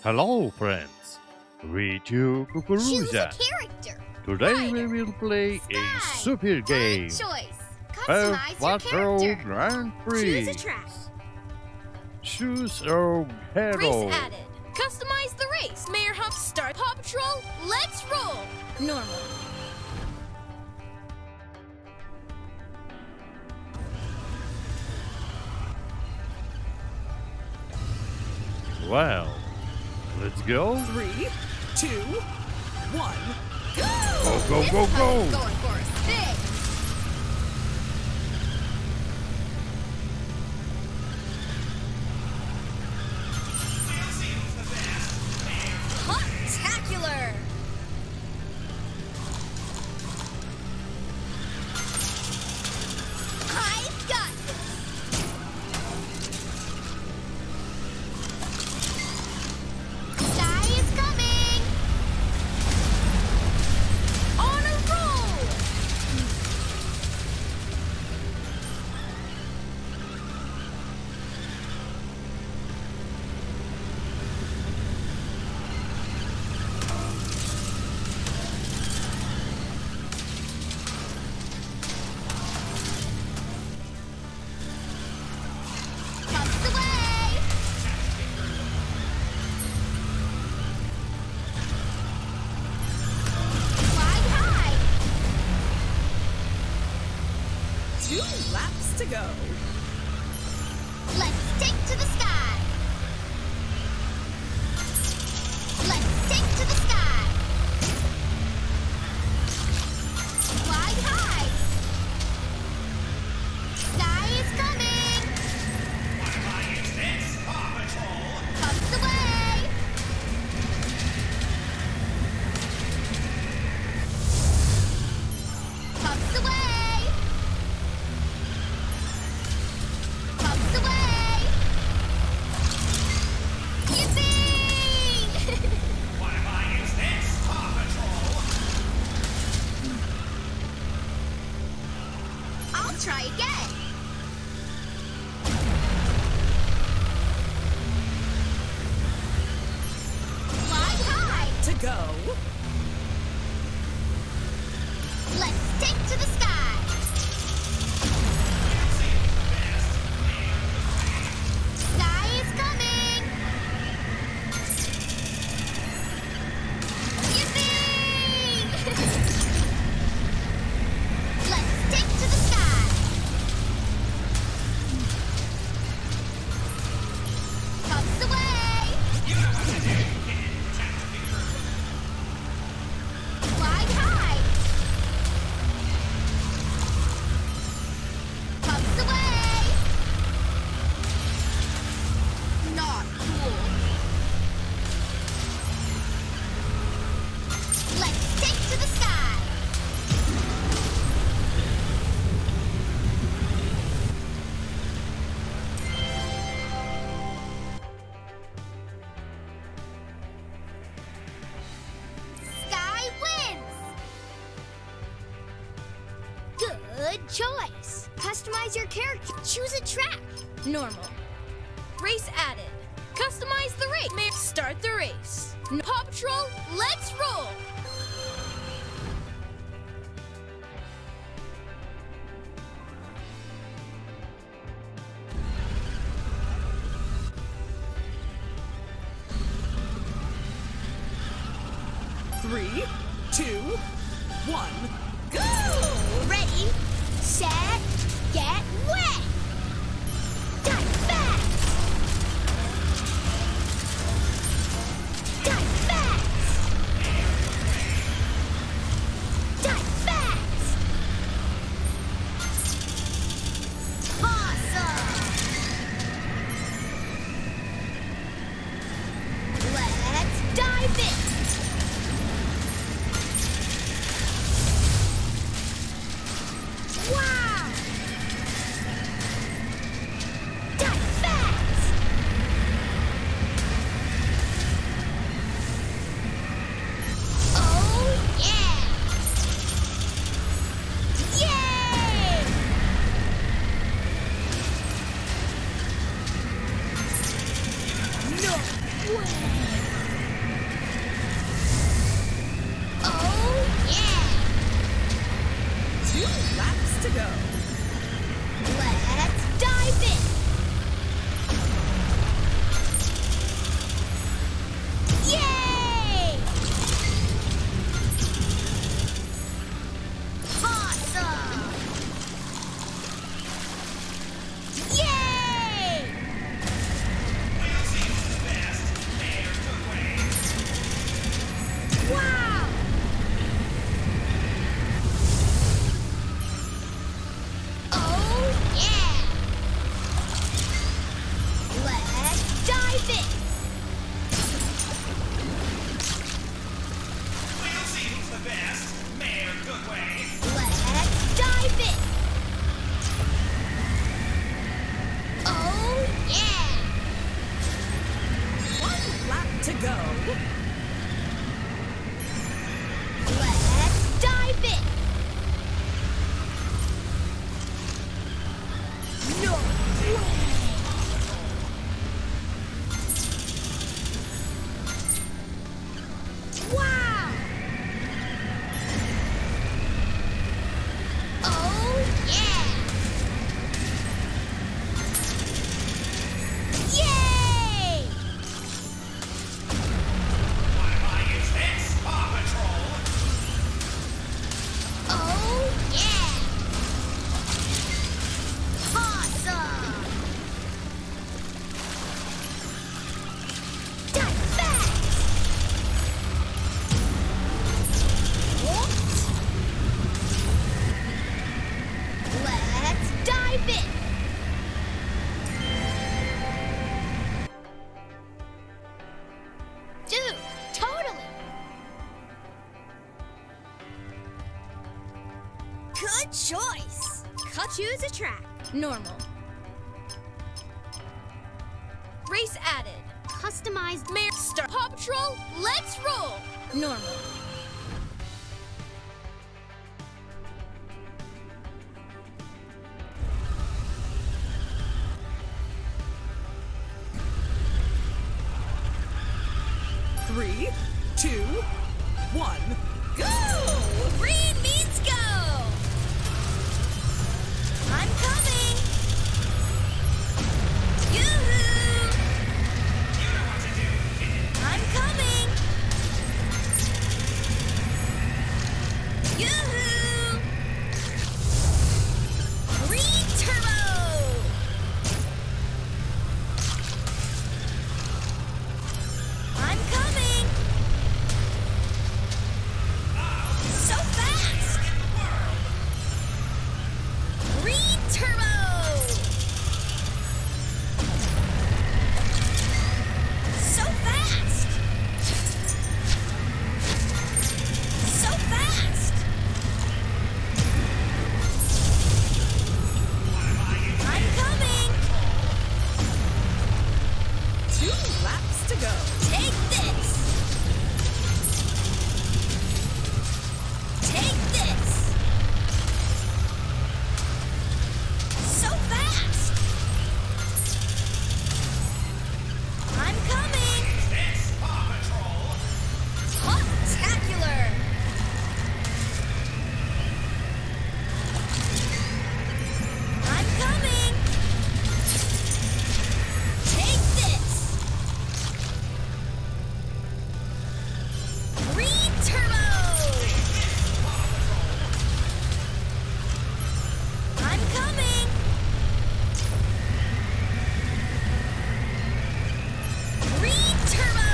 Hello, friends. Read you Choose a Kukuruza. character. Today we Rider, will play a Sky, super game. Good choice. PAW Customize your Patrol character. Grand Prix. Choose a track. Choose a hero. Race added. Customize the race. Mayor Hump start. PAW Patrol, let's roll. Normal. Well, let's go. 3, 2, 1, go! Go, This go, puppy's go. going for a spin. Spectacular! I've got this. Sky is coming. On a roll. Puffs away. Fly high. 2 laps to go. Let's take to the sky. Let's take to the sky. Fly high. Sky is coming. Puffs away. Puffs away. Puffs away. Yippee! I'll try again. Fly high. To go. Let's take to the sky. Sky is coming. Yippee! Let's take to the sky. Puffs away. Fly high. Puffs away. Not cool. Let's take to the sky. Sky wins. Good choice. Customize your character. Choose a track. Normal. Race added. Customize the race. Mayor start the race. PAW Patrol, let's roll. Three, 2, 1, go! Ready, set, get wet. Dive fast. Dive fast. Dive fast. Awesome. Let's dive in. Wow! Dive fast! Oh yeah! Yay! No way! to go. Let's dive in. No way. Wow. Oh yeah. Yay! It's PAW Patrol! Oh yeah! Awesome! Dive fast! What? Let's dive in! Dude, totally! Good choice! Choose a track. Normal. Race added. Customized Mayor start. PAW Patrol, let's roll. Normal. Three, two, one, go! Green means go! I'm coming! Yoo-hoo! You know what to do, kid. I'm coming! Yoo-hoo! Green turbo! I'm coming! So fast! Green turbo! So fast! So fast! I'm coming! 2 laps to go. Take this! Take this! So fast! I'm coming! It's PAW Patrol! Spectacular! I'm coming! Take this! Green turbo! I'm coming! Green turbo!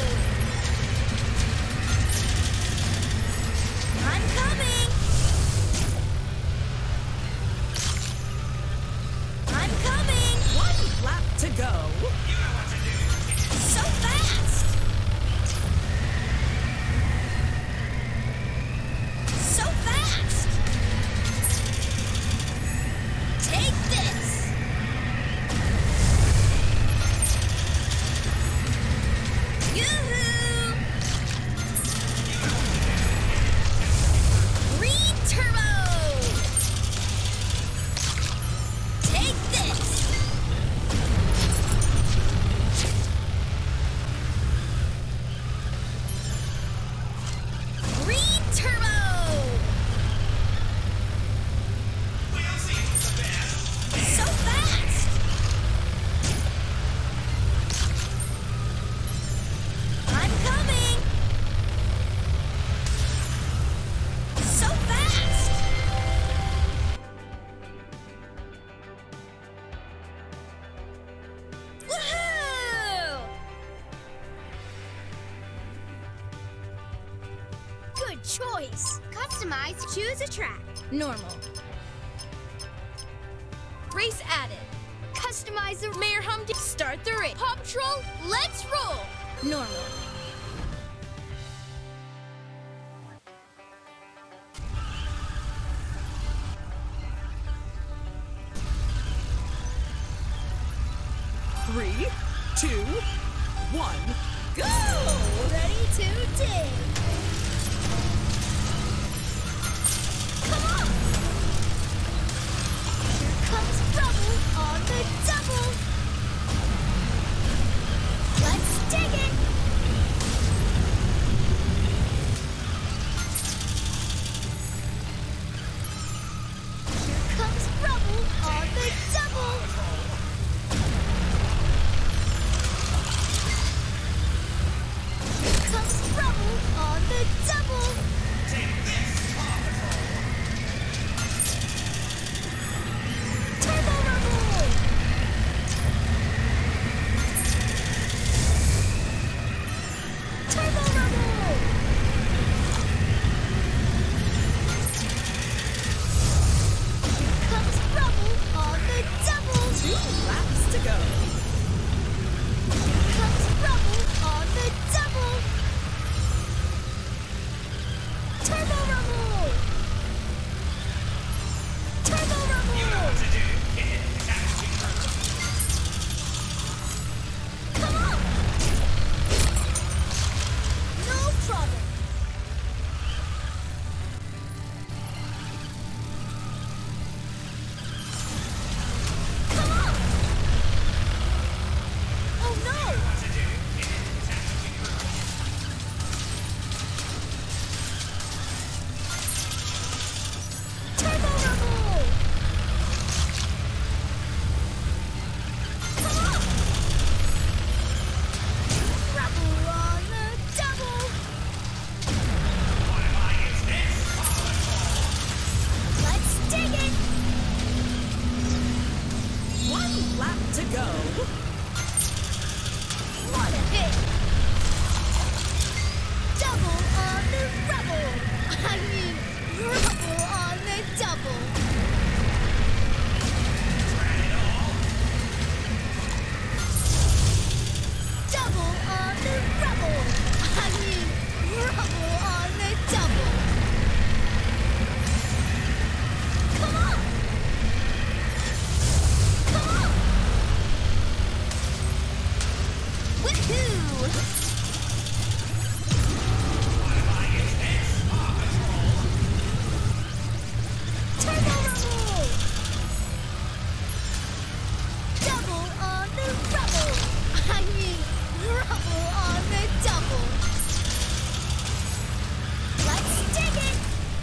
I'm coming! I'm coming! 1 lap to go. You know what to do, kid. So fast! So fast! Take this! Yoo-hoo! Green turbo! Take this! Green turbo! We'll see who's the best. So fast! I'm coming! So fast! Woohoo! Good choice. Customize, choose a track. Normal. Race added. Customize the Mayor Humdinger, start the race. PAW Patrol, let's roll. Normal. Three, two, one, go! to dig. Come on! Here comes rubble on the double. Let's dig it. Here comes rubble on the double. Here comes rubble on the double. Take this, Paw Patrol. Turbo rubble. Turbo rubble. Here comes rubble on the double. 2 laps to go. Here comes rubble on the double. Turbo rubble. Turbo rubble. You know what to do, kid. Taxi crew. Come on. No trouble. Come on. Oh no. What to do, kid. Taxi crew. Turbo rubble. Come on. Rubble on the double. What if I use this, Paw Patrol? Let's dig it. 1 lap to go. What a hit. Double on the rubble. I mean, rubble on the double. Double on the rubble. I mean, rubble on the double. Come on. Come on. Woohoo! What if I use this, Paw Patrol? Turbo rubble! Double on the rubble! I mean, rubble on the double! Let's dig it!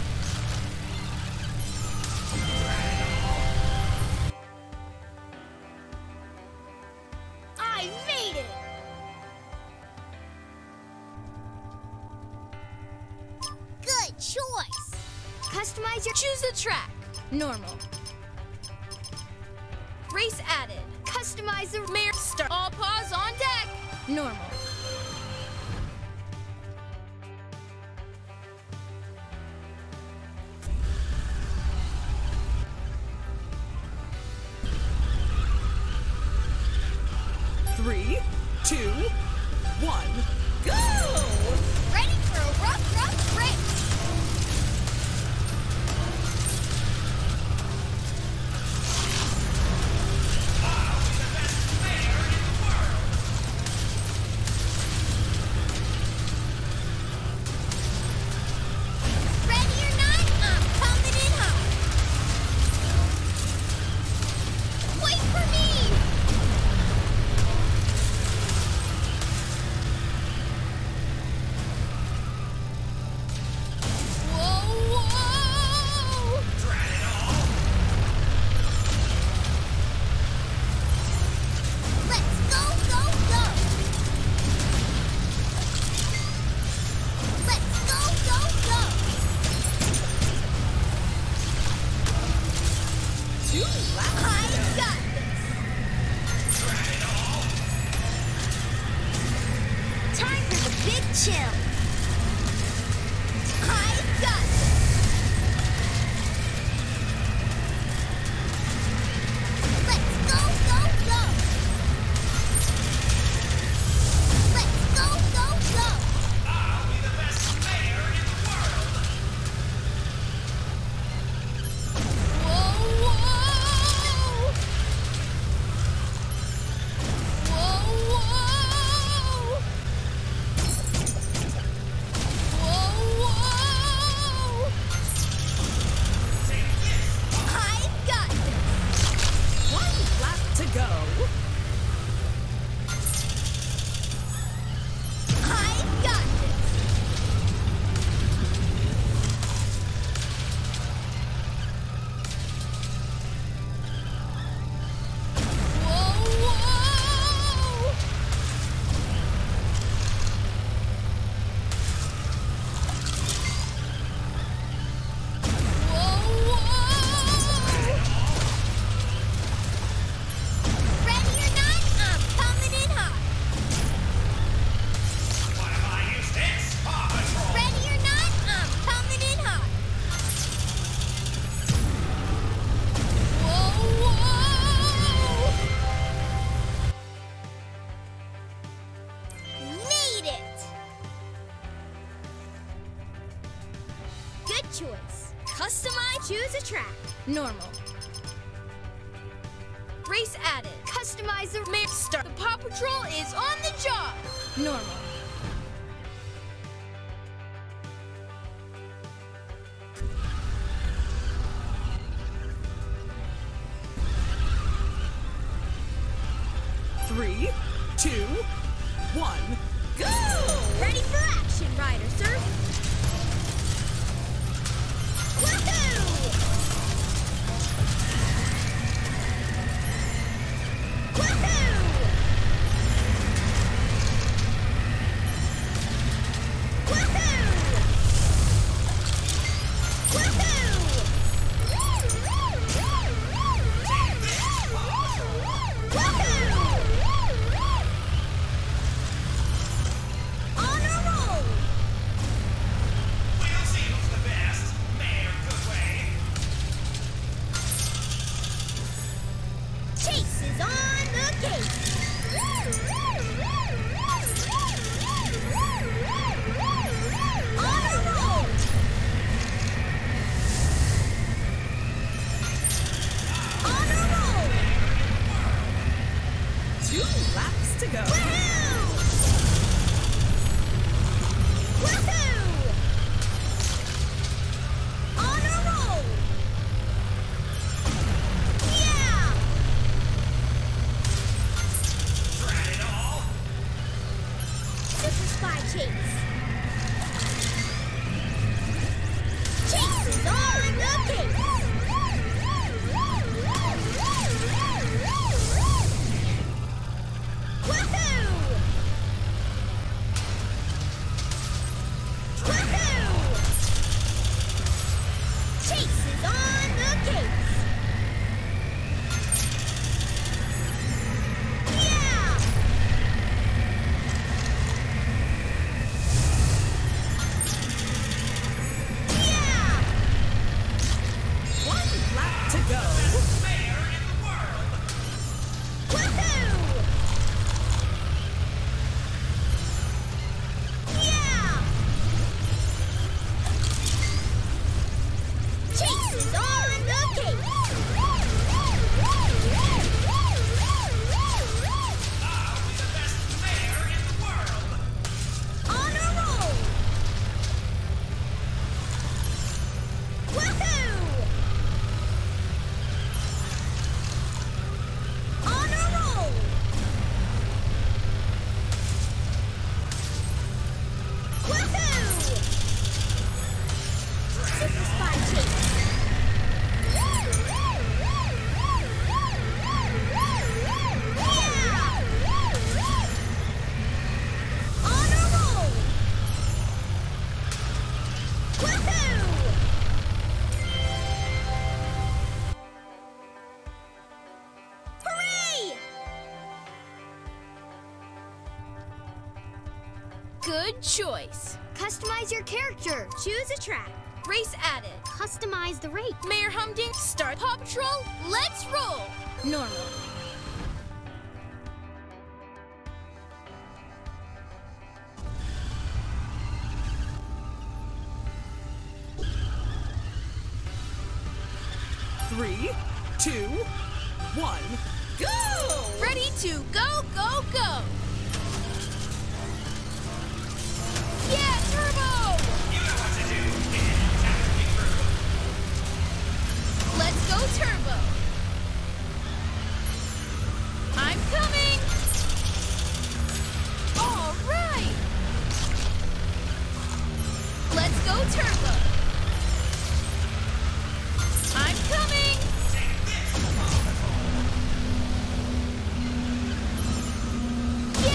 I made it! Good choice! Customize your... Choose a track. Normal. Race added. Customize the... Mayor start. All paws on deck. Normal. Three, 2, 1, go! Ready for a rough race! I'll be the best mayor in the world. Ready or not, I'm coming in hot! Wait for me! Whoa, whoa! Drat it all. Let's go, go, go! Let's go, go, go! 2 laps I to go. got this! Drat it all. Time for the big chill! I got this! Let's go, go, go! Let's go, go, go! I'll be the best mayor in the world. Whoa, whoa! Whoa, whoa! choice. Customize. Choose a track. Normal. Race added. Customize the Mayor start. The Paw Patrol is on the job. Normal. Three, two, one, go! Ready for action, Rider, sir. Woohoo! Woohoo! Woohoo! On a roll! We'll see who's the best. Mayor Goodway. Chase is on the case. On a roll! On a roll! 2 laps to go. Woohoo! Woohoo! On a roll! Yeah! Tried it all. Super Spy Chase. Chase is on the case. Woohoo! Woohoo! Chase is on the case. Yeah! Yeah! 1 lap to go. Mayor in the world. Woohoo! Yeah! Chase is on the case. I'll be the best mayor in the world. On a roll. Woohoo! On a roll. Woohoo! Super Spy Chase. Yeah! On a roll. Woohoo! Hooray! Good choice. Customize your character. Choose a track. Race added. Customize the rate. Mayor Humdinger start. Paw Patrol, let's roll. Normal. Three, two, one, go! Ready to go, go, go. Yeah, turbo! You know what to do. Time to be through. Let's go turbo. I'm coming. All right. Let's go turbo. I'm coming. Take this, Paw Patrol.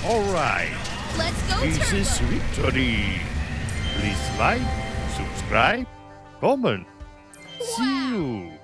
Alright, Let's go this is Turbo. victory. Please like, subscribe, comment. See you.